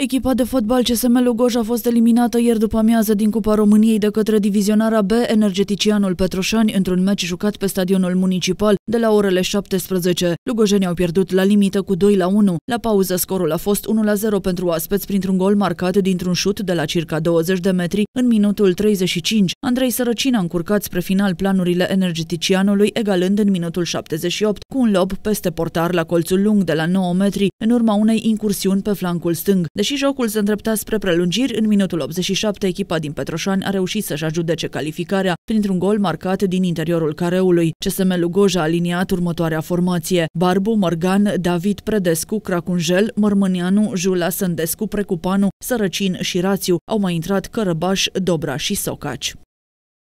Echipa de fotbal CSM Lugoj a fost eliminată ieri după amiază din Cupa României de către divizionarea B Energeticianul Petroșani într-un meci jucat pe stadionul municipal de la orele 17. Lugojenii au pierdut la limită cu 2-1. La pauză scorul a fost 1-0 pentru oaspeți printr-un gol marcat dintr-un șut de la circa 20 de metri în minutul 35. Andrei Sărăcin a încurcat spre final planurile Energeticianului, egalând în minutul 78 cu un lob peste portar la colțul lung de la 9 metri, în urma unei incursiuni pe flancul stâng. Deși jocul se îndrepta spre prelungiri, în minutul 87 echipa din Petroșani a reușit să-și ajudece calificarea printr-un gol marcat din interiorul careului. CSM Lugoj a aliniat următoarea formație: Barbu, Morgan, David Predescu, Cracunjel, Mărmâneanu, Jula, Sândescu, Precupanu, Sărăcin și Rațiu. Au mai intrat Cărăbaș, Dobra și Socaci.